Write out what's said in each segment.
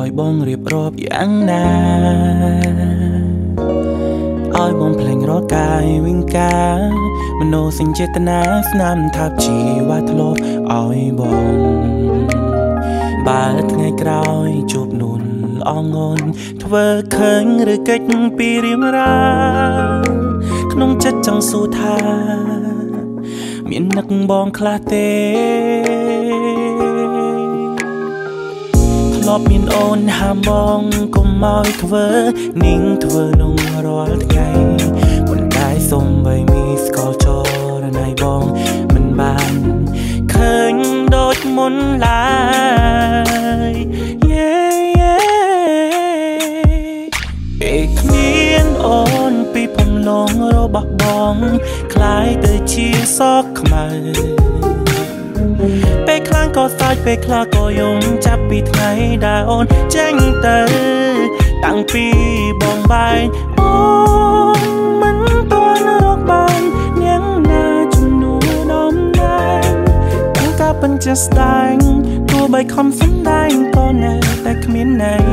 ឲ្យបងរៀបរាប់យ៉ាងណាឲ្យបងភ្លេងរកកាយវិញការមនោសញ្ចេតនាស្នាមថាប់ជីវ៉ាធ្លាប់ឲ្យបងបើថ្ងៃក្រោយជួបនួនអងន់ធ្វើឃើញឬកិច្ចពីរៀងរាក្នុងចិត្តចង់សួរថាមាននឹកបងខ្លះទេធ្លាប់មានអូនហាមបងកុំឲ្យធ្វើនាងធ្វើនងរាល់ថ្ងៃប៉ុន្តែសូមបីមានស្គាល់ចរណៃបងមិនបានឃើញដូចមុនឡើយពេលគ្មានអូនពីពំលងរបស់បងคล้ายទៅជាសក់ខ្មៅពេលខ្លាំងក៏សើចពេលខ្លះក៏យំចាប់ពីថ្ងៃដែលអូនចេញទៅតាំងពីបងបែកអូនមិនទាន់រកបាននាងណាជំនួសដំណើរទាំងការពិនជាស្ដែងទោះបីខំសម្ដែងក៏នៅតែគ្មានន័យ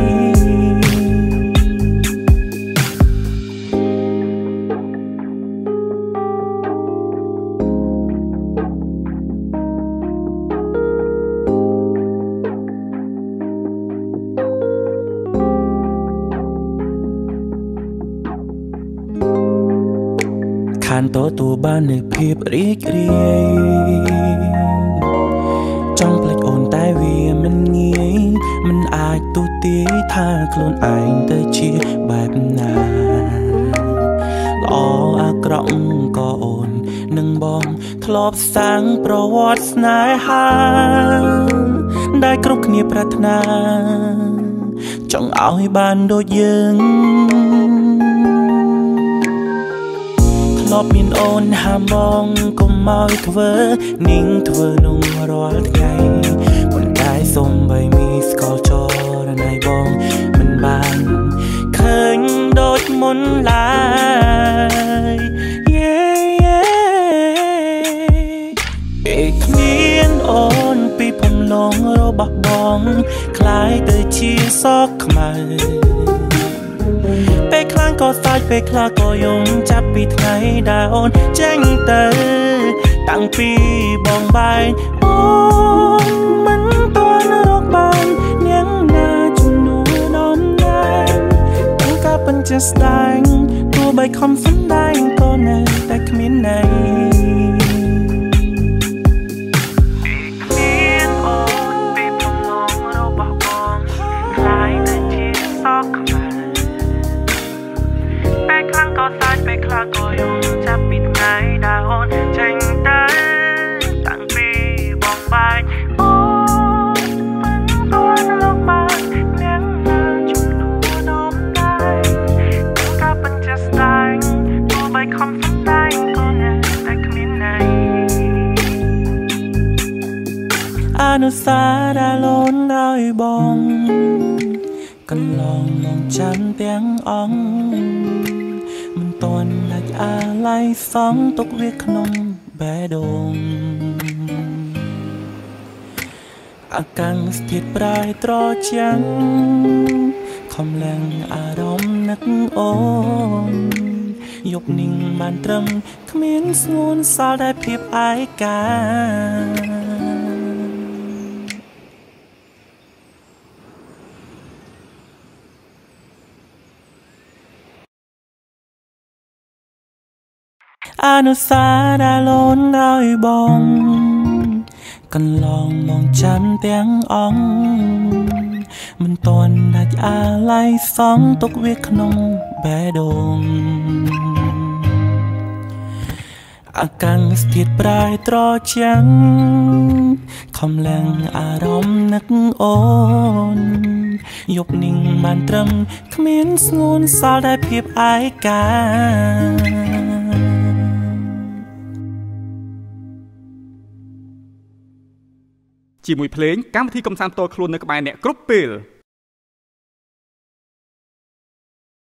ខានទទួលបាននូវភាពរីករាយចង់ភ្លេចអូនតែវាមិនងាយមិនអាចទូទាយថាខ្លួនឯងទៅជាបែបណាល្អអាក្រក់ក៏អូននឹងបងធ្លាប់សាងប្រវត្តិស្នេហាដែលគ្រប់គ្នាប្រាថ្នាចង់ឲ្យបានដូចយើងធ្លាប់មានអូនហាមបងកុំឲ្យធ្វើនាងធ្វើនងរាល់ថ្ងៃប៉ុន្តែសូមបីមានស្គាល់ចរណៃបងមិនបានឃើញដូចមុនឡើយពេលគ្មានអូនពីពំលងរបស់បងคล้ายទៅជាសក់ខ្មៅពេលខ្លាំងក៏សើចពេលខ្លះក៏យំចាប់ពីថ្ងៃដែលអូនចេញទៅតាំងពីបងបែកអូនមិនទាន់រកបាននាងណាជំនួសដំណើរទាំងការពិនជាស្ដែងទោះបីខំសម្ដែងក៏នៅតែគ្មានន័យก็สายไปคลาก็ยงจับปิดไงดาวอนใจตาตั้งปีบอกไปโอ้มันตัวโลกบ้านเลี้ยงมาจุดดูน้องได้ตั้งกับเป็นจะสายตัวใบคำสั่งได้ก็แน่แต่ขมิ้นในอนุสาดาล้นได้บองกันลองมองฉันเตียงอ่องមិនតន់ដាច់អាឡ័យសងទុកវាក្នុងបេះដូងអាកាំងស្ថិតប្រែត្រជាងខំឡើងអារម្មណ៍នឹកអូនយប់นิ่งបានត្រឹមគ្មានស្ងួនសល់តែភាពឯកាអនុសាដาล้นដោយបងកន្លងមកចាំទាំងអង្គមិនតន់ដាច់អាឡ័យសងទុកវាក្នុងបេះដូងអាកាំងស្ថិតប្រែត្រជាងខំឡើងអារម្មណ៍នឹកអូនយប់นิ่งបានត្រឹមគ្មានស្ងួនសល់តែភាពឯកាជាមួយភ្លេងកម្មវិធីកំសាន្តតខ្លួននៅក្បែរអ្នកគ្រប់ពេល